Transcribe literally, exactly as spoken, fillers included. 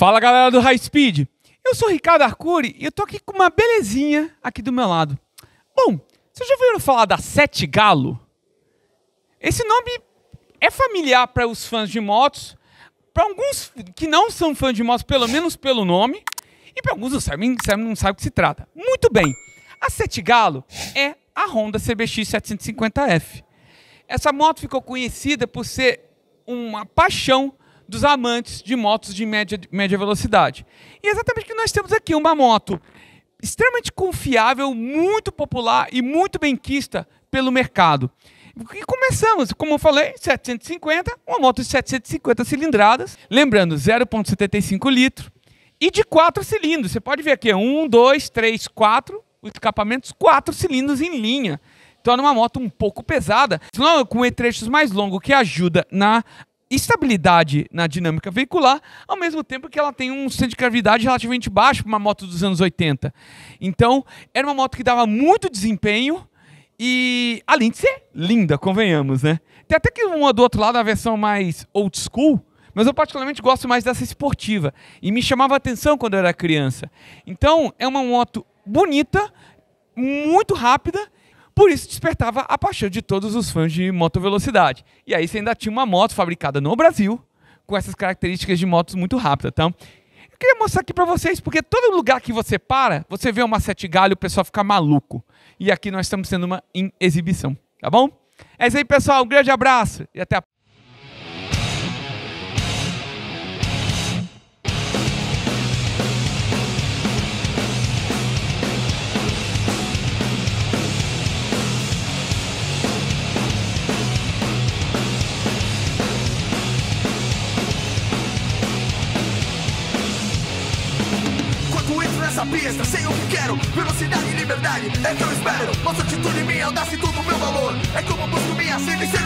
Fala galera do High Speed, eu sou o Ricardo Arcuri e eu tô aqui com uma belezinha aqui do meu lado. Bom, vocês já ouviram falar da Sete Galo? Esse nome é familiar para os fãs de motos, para alguns que não são fãs de motos, pelo menos pelo nome, e para alguns não sabem, não sabem o que se trata. Muito bem, a Sete Galo é a Honda C B X setecentos e cinquenta F. Essa moto ficou conhecida por ser uma paixão dos amantes de motos de média, média velocidade. E é exatamente o que nós temos aqui, uma moto extremamente confiável, muito popular e muito benquista pelo mercado. E começamos, como eu falei, setecentos e cinquenta, uma moto de setecentos e cinquenta cilindradas, lembrando, zero vírgula setenta e cinco litros, e de quatro cilindros. Você pode ver aqui, um, dois, três, quatro, os escapamentos, quatro cilindros em linha. Torna uma moto um pouco pesada, com trechos mais longos, que ajuda na estabilidade na dinâmica veicular, ao mesmo tempo que ela tem um centro de gravidade relativamente baixo para uma moto dos anos oitenta. Então, era uma moto que dava muito desempenho e, além de ser linda, convenhamos, né? Tem até que uma do outro lado, a versão mais old school, mas eu particularmente gosto mais dessa esportiva e me chamava a atenção quando eu era criança. Então, é uma moto bonita, muito rápida. Por isso despertava a paixão de todos os fãs de motovelocidade. E aí você ainda tinha uma moto fabricada no Brasil, com essas características de motos muito rápidas. Então, eu queria mostrar aqui para vocês, porque todo lugar que você para, você vê uma Sete Galo e o pessoal fica maluco. E aqui nós estamos tendo uma em exibição, tá bom? É isso aí, pessoal. Um grande abraço e até a próxima. Nessa pista, sei o que quero, velocidade e liberdade, é que eu espero. Nossa atitude, minha audácia e tudo meu valor. É como busco minha sede e